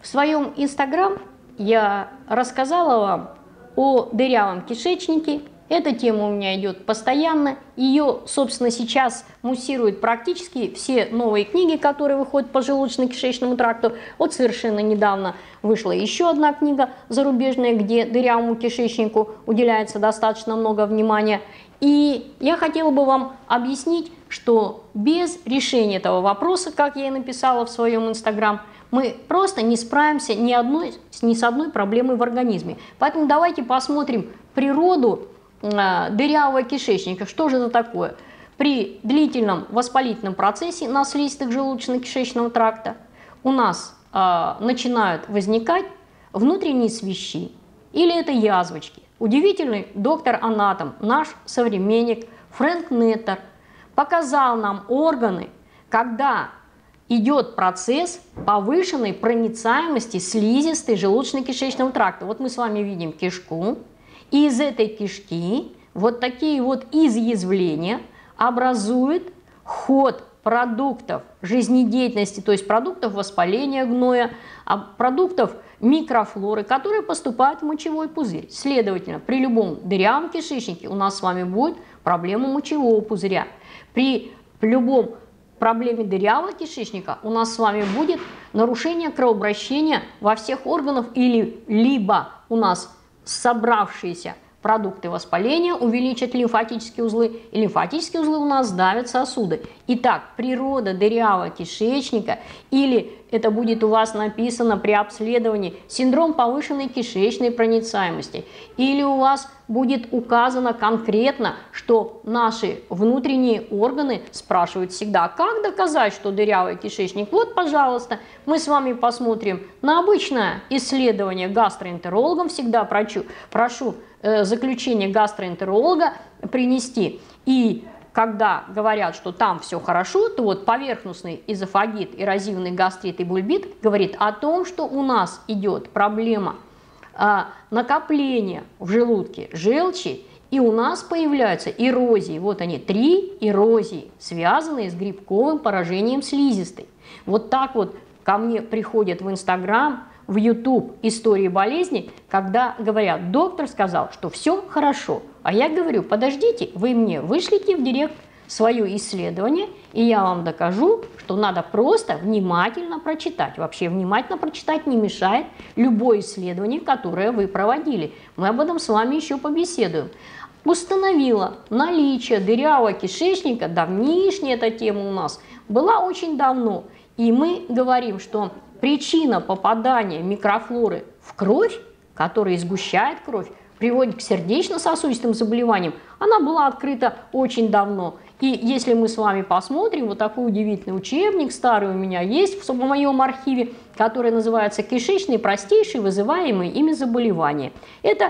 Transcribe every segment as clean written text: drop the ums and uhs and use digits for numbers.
В своем Инстаграм я рассказала вам о дырявом кишечнике. Эта тема у меня идет постоянно. Ее, собственно, сейчас муссируют практически все новые книги, которые выходят по желудочно-кишечному тракту. Вот совершенно недавно вышла еще одна книга зарубежная, где дырявому кишечнику уделяется достаточно много внимания. И я хотела бы вам объяснить, что без решения этого вопроса, как я и написала в своем Инстаграм, мы просто не справимся ни с одной проблемой в организме. Поэтому давайте посмотрим природу дырявого кишечника. Что же это такое? При длительном воспалительном процессе на слизистых желудочно-кишечного тракта у нас начинают возникать внутренние свищи или это язвочки. Удивительный доктор-анатом, наш современник Фрэнк Неттер, показал нам органы, когда идет процесс повышенной проницаемости слизистой желудочно-кишечного тракта. Вот мы с вами видим кишку, и из этой кишки вот такие вот изъязвления образуют ход продуктов жизнедеятельности, то есть продуктов воспаления гноя, продуктов микрофлоры, которые поступают в мочевой пузырь. Следовательно, при любом дырявом кишечнике у нас с вами будет проблема мочевого пузыря. При любом проблеме дырявого кишечника у нас с вами будет нарушение кровообращения во всех органах или либо у нас собравшиеся продукты воспаления увеличат лимфатические узлы, и лимфатические узлы у нас давят сосуды. Итак, природа дырявого кишечника, или это будет у вас написано при обследовании синдром повышенной кишечной проницаемости, или у вас будет указано конкретно, что наши внутренние органы спрашивают всегда, как доказать, что дырявый кишечник. Вот, пожалуйста, мы с вами посмотрим на обычное исследование гастроэнтерологом. Всегда прошу заключение гастроэнтеролога принести. И когда говорят, что там все хорошо, то вот поверхностный эзофагит, эрозивный гастрит и бульбит говорит о том, что у нас идет проблема накопления в желудке желчи, и у нас появляются эрозии. Вот они, 3 эрозии, связанные с грибковым поражением слизистой. Вот так вот ко мне приходят в Инстаграм, в YouTube истории болезни, когда говорят, доктор сказал, что все хорошо. А я говорю, подождите, вы мне вышлите в директ свое исследование, и я вам докажу, что надо просто внимательно прочитать. Вообще внимательно прочитать не мешает любое исследование, которое вы проводили. Мы об этом с вами еще побеседуем. Установила наличие дырявого кишечника, давнишняя эта тема у нас, была очень давно. И мы говорим, что причина попадания микрофлоры в кровь, которая сгущает кровь, приводит к сердечно-сосудистым заболеваниям, она была открыта очень давно. И если мы с вами посмотрим, вот такой удивительный учебник, старый у меня есть в моем архиве, который называется «Кишечные простейшие вызываемые ими заболевания». Это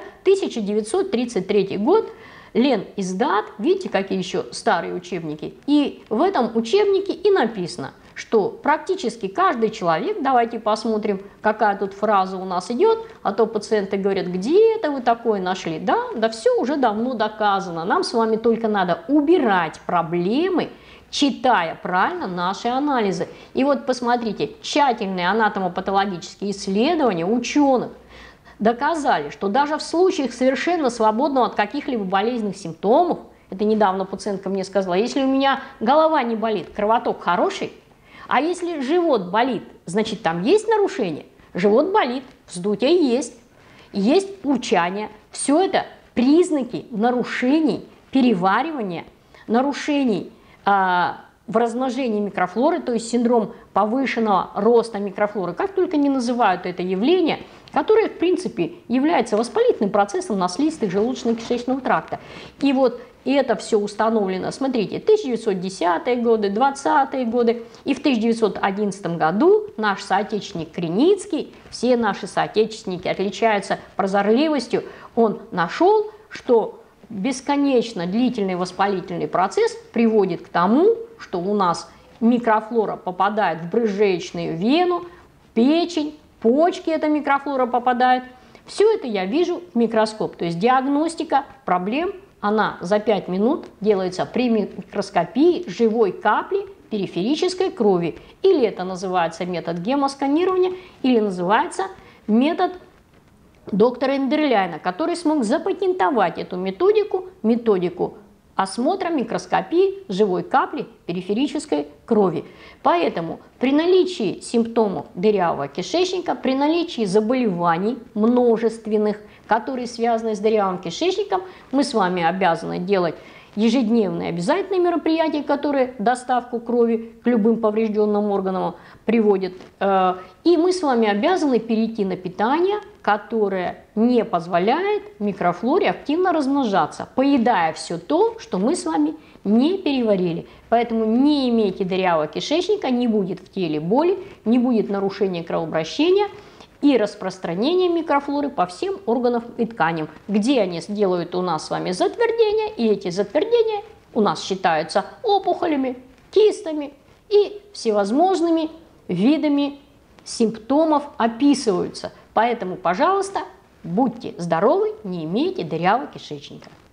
1933 год, Лениздат, видите, какие еще старые учебники. И в этом учебнике и написано, что практически каждый человек, давайте посмотрим, какая тут фраза у нас идет, а то пациенты говорят, где это вы такое нашли? Да все уже давно доказано, нам с вами только надо убирать проблемы, читая правильно наши анализы. И вот посмотрите, тщательные анатомопатологические исследования ученых доказали, что даже в случаях совершенно свободного от каких-либо болезненных симптомов, это недавно пациентка мне сказала, если у меня голова не болит, кровоток хороший, а если живот болит, значит там есть нарушение? Живот болит, вздутие есть урчание. Все это признаки нарушений переваривания, нарушений в размножении микрофлоры, то есть синдром повышенного роста микрофлоры, как только не называют это явление, которое, в принципе, является воспалительным процессом на слизистых желудочно-кишечного тракта. И вот это все установлено, смотрите, 1910-е годы, 20-е годы, и в 1911 году наш соотечественник Криницкий, все наши соотечественники отличаются прозорливостью, он нашел, что бесконечно длительный воспалительный процесс приводит к тому, что у нас микрофлора попадает в брызжеечную вену, печень, почки эта микрофлора попадает. Все это я вижу в микроскоп, то есть диагностика проблем, она за 5 минут делается при микроскопии живой капли периферической крови. Или это называется метод гемосканирования, или называется метод доктора Эндерляйна, который смог запатентовать эту методику осмотра микроскопии живой капли периферической крови. Поэтому при наличии симптомов дырявого кишечника, при наличии заболеваний множественных, которые связаны с дырявым кишечником, мы с вами обязаны делать ежедневные обязательные мероприятия, которые доставку крови к любым поврежденным органам приводят. И мы с вами обязаны перейти на питание, которое не позволяет микрофлоре активно размножаться, поедая все то, что мы с вами не переварили. Поэтому не имейте дырявого кишечника, не будет в теле боли, не будет нарушения кровообращения и распространения микрофлоры по всем органам и тканям, где они делают у нас с вами затвердения, и эти затвердения у нас считаются опухолями, кистами и всевозможными видами симптомов описываются. Поэтому, пожалуйста, будьте здоровы, не имейте дырявого кишечника.